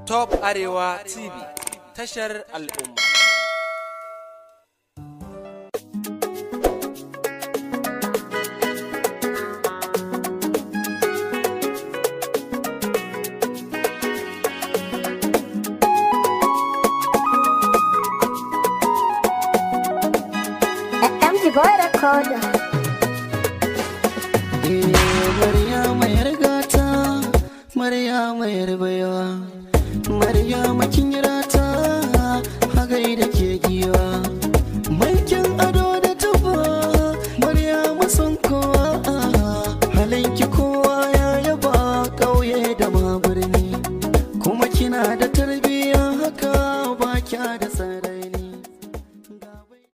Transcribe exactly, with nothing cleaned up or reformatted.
Top Arewa T V, tashar al'umma. M G Boy Recorder. Maryama yar gata, Maryama yar baiwa, Maryama kin yi